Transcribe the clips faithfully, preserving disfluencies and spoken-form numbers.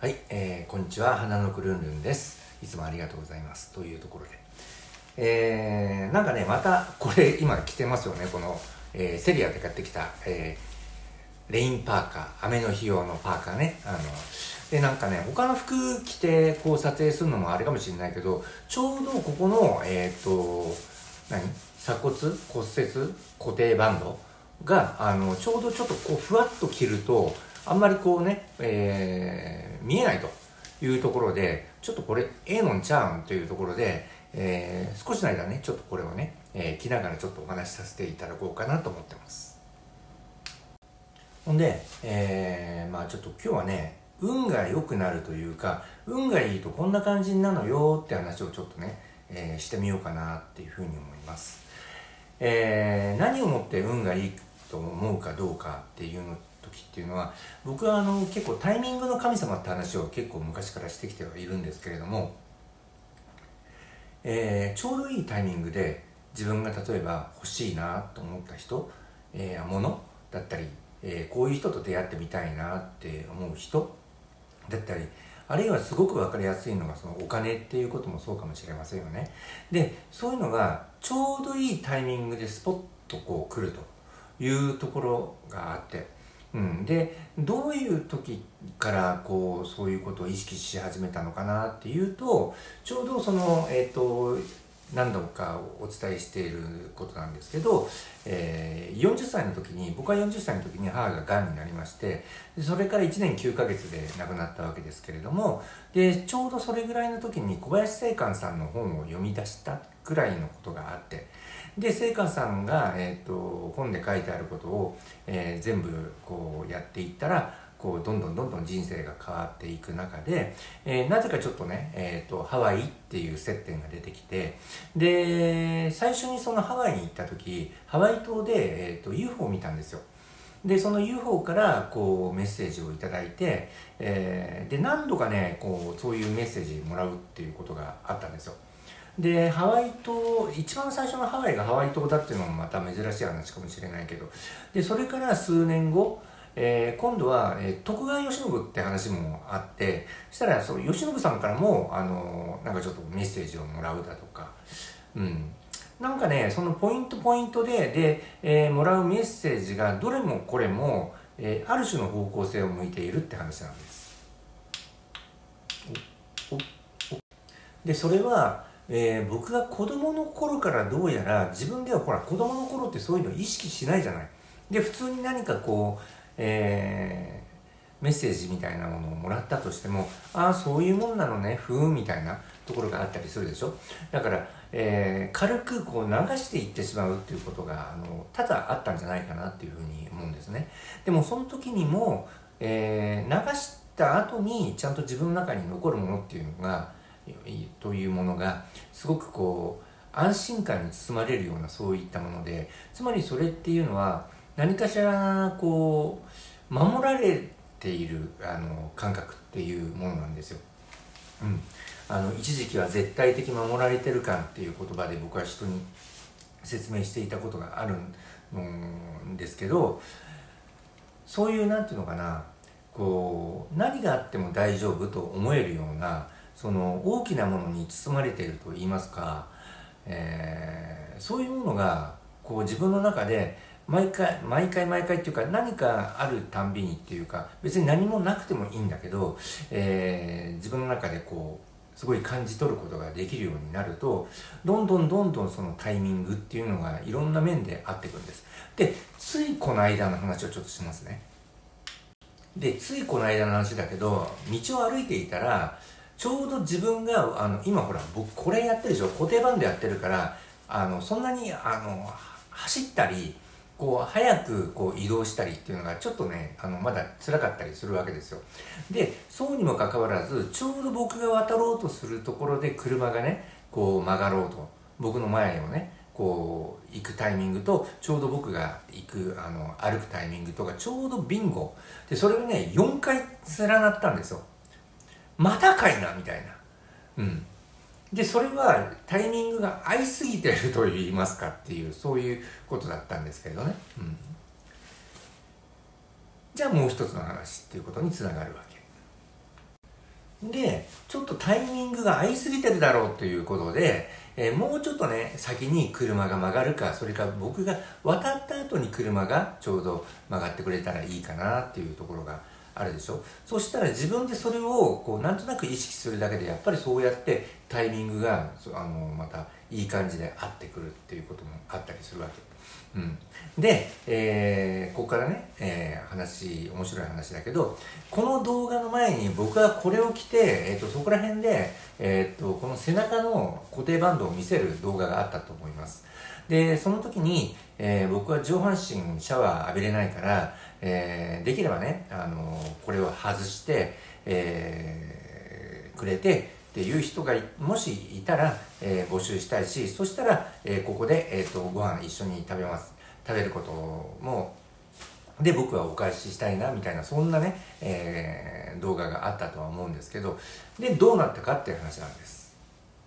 はい、えー、こんにちは。花のくるんるんです。いつもありがとうございます。というところで。えー、なんかね、また、これ今着てますよね。この、えー、セリアで買ってきた、えー、レインパーカー、雨の日用のパーカーね。あの、で、なんかね、他の服着て、こう撮影するのもあれかもしれないけど、ちょうどここの、えっと、何鎖骨、骨折、固定バンドが、あの、ちょうどちょっとこう、ふわっと着ると、あんまりこうね、えー、見えないというところで、ちょっとこれ、ええのんちゃうんというところで、えー、少しの間ね、ちょっとこれをね、えー、着ながらちょっとお話しさせていただこうかなと思ってます。ほんで、えー、まあちょっと今日はね、運が良くなるというか、運がいいとこんな感じになるのよって話をちょっとね、えー、してみようかなっていうふうに思います。えー、何をもって運がいいと思うかどうかっていうの時っていうのは、僕はあの結構タイミングの神様って話を結構昔からしてきてはいるんですけれども、えー、ちょうどいいタイミングで自分が例えば欲しいなと思った人、えー、物だったり、えー、こういう人と出会ってみたいなって思う人だったり、あるいはすごく分かりやすいのがそのお金っていうこともそうかもしれませんよね。で、そういうのがちょうどいいタイミングでスポッとこう来るというところがあって、うん、でどういう時からこうそういうことを意識し始めたのかなっていうと、ちょうどそのえっと何度かお伝えしていることなんですけど、えー、よんじゅっさいの時に、僕はよんじゅっさいの時に母ががんになりまして、それからいちねんきゅうかげつで亡くなったわけですけれども、でちょうどそれぐらいの時に小林正観さんの本を読み出したぐらいのことがあって、で正観さんが、えー、と本で書いてあることを、えー、全部こうやっていったら、こうどんどんどんどん人生が変わっていく中で、えー、なぜかちょっとね、えー、とハワイっていう接点が出てきて、で最初にそのハワイに行った時、ハワイ島で、えー、と ユーフォー を見たんですよ。でその ユーフォー からこうメッセージをいただいて、えー、で何度かねこうそういうメッセージもらうっていうことがあったんですよ。でハワイ島、一番最初のハワイがハワイ島だっていうのもまた珍しい話かもしれないけど、でそれから数年後、えー、今度は、えー、徳川慶喜って話もあって、そしたらそう慶喜さんからもあのなんかちょっとメッセージをもらうだとか、うんなんかね、そのポイントポイントで、で、えー、もらうメッセージがどれもこれも、えー、ある種の方向性を向いているって話なんです。おおおで、それは、えー、僕が子供の頃からどうやら自分ではほら子供の頃ってそういうの意識しないじゃない。で、普通に何かこう、えーメッセージみたいなものをもらったとしても、ああそういうもんなのねふーんみたいなところがあったりするでしょ。だから、えー、軽くこう流していってしまうっていうことがあの多々あったんじゃないかなっていうふうに思うんですね。でもその時にも、えー、流した後にちゃんと自分の中に残るものっていうのがというものがすごくこう安心感に包まれるようなそういったもので、つまりそれっていうのは何かしらこう守られているあの感覚っていうものなんですよ。うん、あの一時期は絶対的守られてる感っていう言葉で僕は人に説明していたことがあるんですけど、そういうなんていうのかな、こう何があっても大丈夫と思えるようなその大きなものに包まれていると言いますか、えー、そういうものがこう自分の中で毎回毎回毎回っていうか、何かあるたんびにっていうか、別に何もなくてもいいんだけど、えー、自分の中でこうすごい感じ取ることができるようになると、どんどんどんどんそのタイミングっていうのがいろんな面で合ってくるんです。でついこの間の話をちょっとしますね。でついこの間の話だけど、道を歩いていたらちょうど自分があの今ほら僕これやってるでしょ、固定バンドやってるから、あのそんなにあの走ったりこう早くこう移動したりっていうのがちょっとね、あのまだ辛かったりするわけですよ。でそうにもかかわらず、ちょうど僕が渡ろうとするところで車がねこう曲がろうと、僕の前をねこう行くタイミングと、ちょうど僕が行くあの歩くタイミングとかちょうどビンゴで、それがねよんかい連なったんですよ。またかいなみたいな。うんでそれはタイミングが合いすぎてると言いますかっていう、そういうことだったんですけれどね、うん、じゃあもう一つの話っていうことにつながるわけで、ちょっとタイミングが合いすぎてるだろうということで、えー、もうちょっとね、先に車が曲がるか、それから僕が渡った後に車がちょうど曲がってくれたらいいかなっていうところがあるでしょ。そしたら自分でそれをこうなんとなく意識するだけで、やっぱりそうやってタイミングがあのまたいい感じで合ってくるっていうこともあったりするわけ。うん、で、えー、ここからね、えー、話、面白い話だけど、この動画の前に僕はこれを着て、えー、とそこら辺で、えー、とこの背中の固定バンドを見せる動画があったと思います。で、その時に、えー、僕は上半身シャワー浴びれないから、えー、できればね、あのー、これを外して、えー、くれて、っていう人がもしいたら、えー、募集したいし、そしたら、えー、ここで、えー、とご飯一緒に食べます食べることもで僕はお返ししたいなみたいな、そんなね、えー、動画があったとは思うんですけど、でどうなったかっていう話なんです。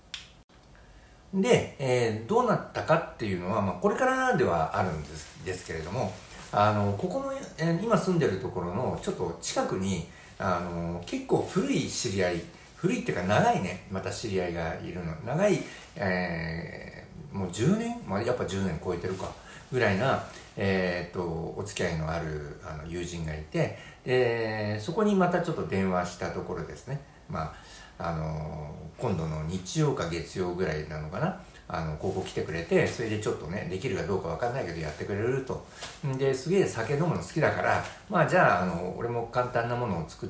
で、えー、どうなったかっていうのは、まあ、これからではあるんですですけれども、あのここの、えー、今住んでるところのちょっと近くにあの結構古い知り合い古いっていうか長いね、また知り合いがいるの。長い、えー、もうじゅうねん、まあ、やっぱじゅうねん超えてるか、ぐらいな、えー、っと、お付き合いのあるあの友人がいて、で、そこにまたちょっと電話したところですね。まあ、あの、今度の日曜か月曜ぐらいなのかな。あの、ここ来てくれて、それでちょっとね、できるかどうかわかんないけどやってくれると。で、すげえ酒飲むの好きだから、まあじゃあ、あの、俺も簡単なものを作って、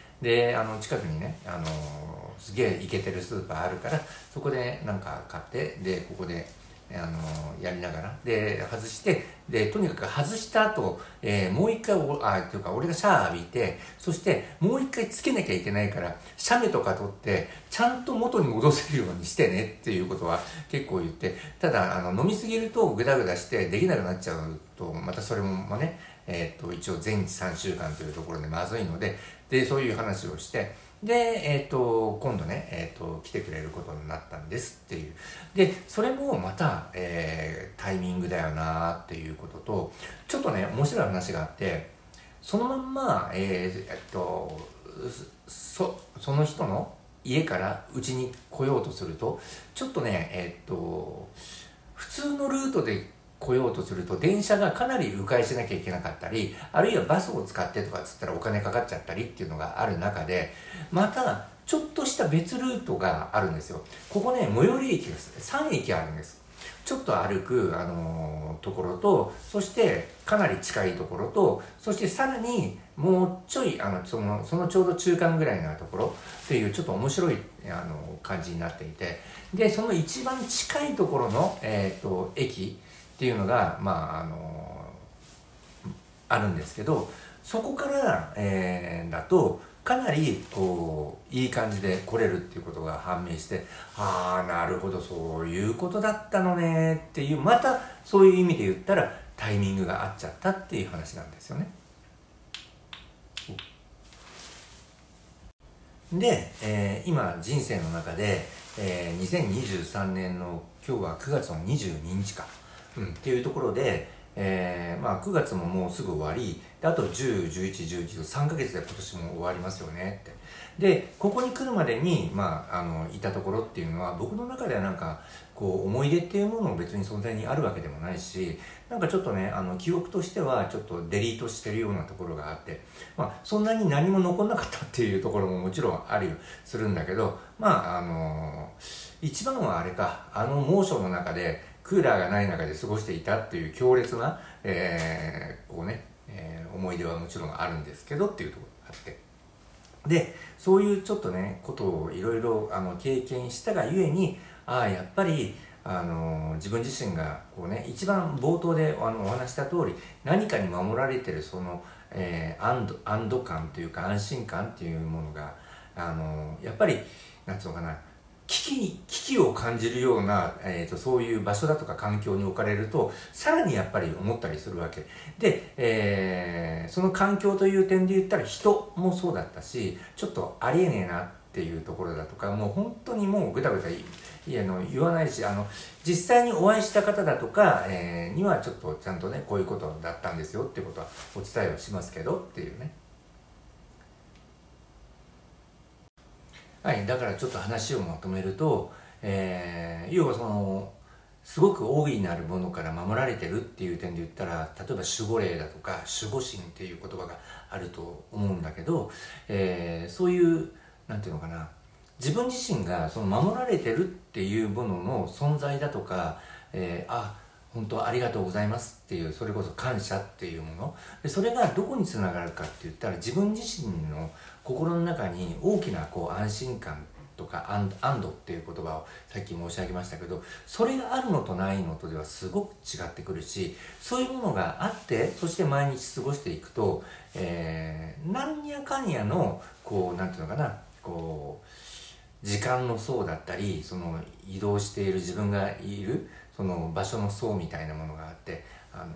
で、あの近くにね、あのすげえイケてるスーパーあるから、そこでなんか買って、でここであのやりながらで外して、でとにかく外した後、えー、もう一回おあというか俺がシャワー浴びて、そしてもう一回つけなきゃいけないから、写メとか撮ってちゃんと元に戻せるようにしてねっていうことは結構言って、ただあの飲みすぎるとグダグダしてできなくなっちゃうと、またそれもね、えー、と一応全治さんしゅうかんというところでまずいので、でそういう話をして、で、えー、と今度ね、えー、と来てくれることになったんですっていう。でそれもまた、えー、タイミングだよなっていうことと、ちょっとね面白い話があって、そのまんま、えーえっとそその人の家からうちに来ようとすると、ちょっとねえっと普通のルートで来ようとすると電車がかなり迂回しなきゃいけなかったり、あるいはバスを使ってとかっつったらお金かかっちゃったりっていうのがある中で、またちょっとした別ルートがあるんですよ。ここね、最寄り駅です。さん駅あるんです。ちょっと歩く、あのーところと、そしてかなり近いところと、そしてさらにもうちょいあのそのそのちょうど中間ぐらいなところっていう、ちょっと面白いあの感じになっていて、でその一番近いところの、えー、と駅っていうのが、まああのあるんですけど、そこから、えー、だとかなりこういい感じで来れるっていうことが判明して、ああなるほどそういうことだったのねっていう、またそういう意味で言ったらタイミングが合っちゃったっていう話なんですよね。で、えー、今人生の中で、えー、にせんにじゅうさんねんの今日はくがつのにじゅうににちか、うん、っていうところで、えーまあ、くがつももうすぐ終わりで、あとじゅう、じゅういち、じゅうにとさんかげつで今年も終わりますよねって。でここに来るまでに、まあ、あのいたところっていうのは、僕の中ではなんかこう思い出っていうものも別に存在にあるわけでもないし、なんかちょっとね、あの記憶としてはちょっとデリートしてるようなところがあって、まあ、そんなに何も残んなかったっていうところももちろんありするんだけど、まああの一番はあれか、あの猛暑の中でクーラーがない中で過ごしていたっていう強烈な、えー、こうね、えー、思い出はもちろんあるんですけどっていうところがあって、でそういうちょっとねことをいろいろ経験したがゆえに、ああやっぱりあの自分自身がこうね、一番冒頭であのお話した通り、何かに守られてるその、えー、安堵安堵感というか安心感っていうものが、あのやっぱりなんつうのかな、危機危機を感じるような、えーと、そういう場所だとか環境に置かれると、さらにやっぱり思ったりするわけで、えー、その環境という点で言ったら人もそうだったし、ちょっとありえねえなっていうところだとか、もう本当にもうぐだぐだいやの言わないし、あの実際にお会いした方だとか、えー、にはちょっとちゃんとね、こういうことだったんですよっていうことはお伝えをしますけどっていうね。 はい、だからちょっと話をまとめると、えー、要はそのすごく大いなるものから守られてるっていう点で言ったら、例えば守護霊だとか守護神っていう言葉があると思うんだけど、えー、そういうなんていうのかな、自分自身がその守られてるっていうものの存在だとか、えー、あ本当ありがとうございますっていう、それこそ感謝っていうもので、それがどこにつながるかって言ったら、自分自身の心の中に大きなこう安心感とか安安堵っていう言葉をさっき申し上げましたけど、それがあるのとないのとではすごく違ってくるし、そういうものがあって、そして毎日過ごしていくと、えー、なんやかんやのこうなんていうのかな、こう時間の層だったり、その移動している自分がいるその場所の層みたいなものがあって、あの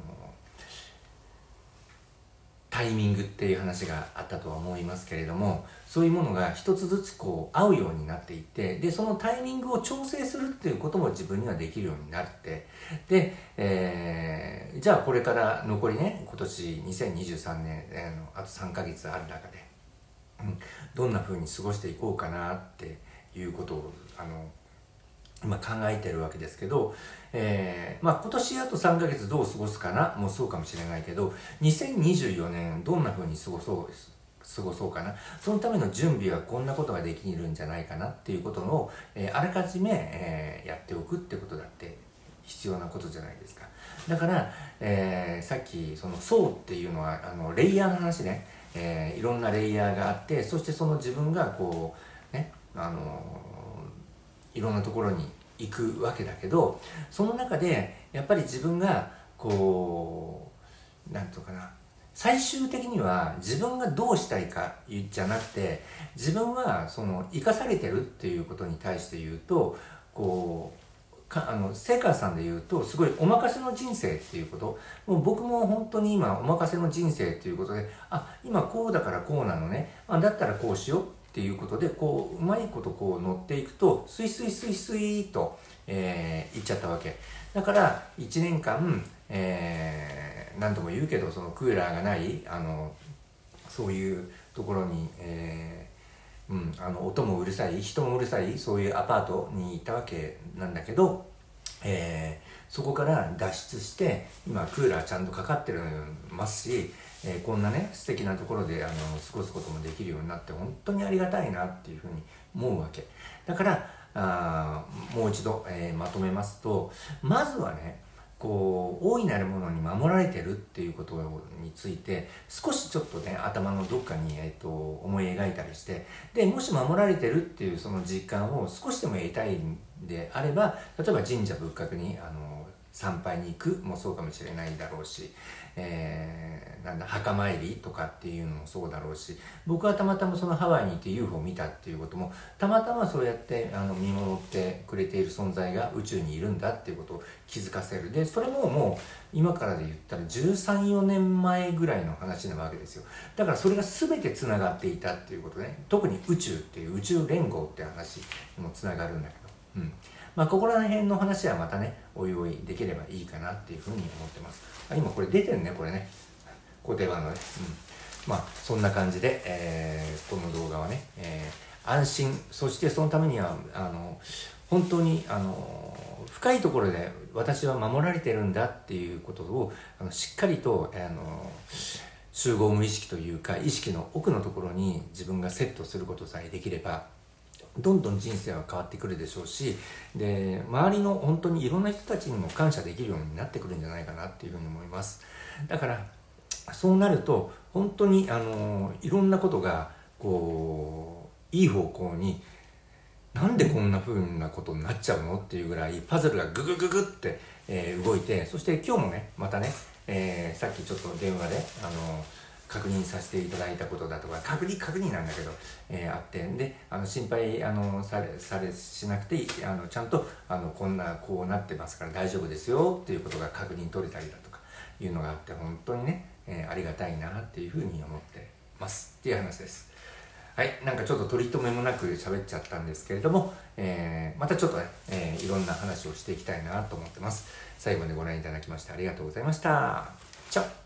タイミングっていう話があったとは思いますけれども、そういうものが一つずつこう合うようになっていって、でそのタイミングを調整するっていうことも自分にはできるようになって、で、えー、じゃあこれから残りね、今年にせんにじゅうさんねん、えー、のあとさんかげつある中で、うん、どんな風に過ごしていこうかなっていうことをあの今考えてるわけですけど、えー、まあ今年あとさんかげつどう過ごすかなもうそうかもしれないけど、にせんにじゅうよねんどんな風に過ごそう過ごそうかな、そのための準備はこんなことができるんじゃないかなっていうことを、えー、あらかじめ、えー、やっておくってことだって必要なことじゃないですか。だから、えー、さっきその層っていうのはあのレイヤーの話ね、えー、いろんなレイヤーがあって、そしてその自分がこうね、あのいろんなところに行くわけだけど、その中でやっぱり自分がこうなんていうかな、最終的には自分がどうしたいかじゃなくて、自分はその生かされてるっていうことに対して言うと、こうかあの世界さんで言うとすごいお任せの人生っていうこと、もう僕も本当に今お任せの人生っていうことで、あ今こうだからこうなのね、あだったらこうしようっていうことで、こううまいことこう乗っていくとスイスイスイスイと、えー、いっちゃったわけだから、いちねんかん、えー、何度も言うけど、そのクーラーがないあのそういうところに、えーうん、あの音もうるさい、人もうるさい、そういうアパートに行ったわけなんだけど、えー、そこから脱出して今クーラーちゃんとかかってるますし、えー、こんなね素敵なところであの過ごすこともできるようになって本当にありがたいなっていうふうに思うわけだから、あもう一度、えー、まとめますと、まずはね、こう大いなるものに守られてるっていうことについて少しちょっとね頭のどっかに、えー、と思い描いたりして、でもし守られてるっていうその実感を少しでも得たいんであれば、例えば神社仏閣にあの参拝に行くもそうかもしれないだろうし、えー、なんだ墓参りとかっていうのもそうだろうし、僕はたまたまそのハワイに行って ユーフォー を見たっていうこともたまたまそうやってあの見守ってくれている存在が宇宙にいるんだっていうことを気づかせる。でそれももう今からで言ったらじゅうさん、よねんまえぐらいの話なわけですよ。だからそれが全てつながっていたっていうことね。特に宇宙っていう宇宙連合っていう話にもつながるんだけど、うんまあここら辺の話はまたねおいおいできればいいかなっていうふうに思ってます。あ今これ出てるね、これね固定版のね、うん、まあそんな感じで、えー、この動画はね、えー、安心、そしてそのためにはあの本当にあの深いところで私は守られてるんだっていうことをあのしっかりとあの集合無意識というか意識の奥のところに自分がセットすることさえできれば、どんどん人生は変わってくるでしょうし、で周りの本当にいろんな人たちにも感謝できるようになってくるんじゃないかなっていうふうに思います。だからそうなると本当にあのいろんなことがこういい方向に、なんでこんな風なことになっちゃうのっていうぐらいパズルがググググって、えー、動いて、そして今日もねまたね、えー、さっきちょっと電話であの確認させていただいたことだとか、確認確認なんだけど、えー、あって、であの心配あのされされしなくていい、あのちゃんとあのこんなこうなってますから大丈夫ですよっていうことが確認取れたりだとかいうのがあって、本当にね、えー、ありがたいなっていうふうに思ってますっていう話です。はい、なんかちょっと取り留めもなく喋っちゃったんですけれども、えー、またちょっとね、えー、いろんな話をしていきたいなと思ってます。最後までご覧いただきましてありがとうございました。チャオ。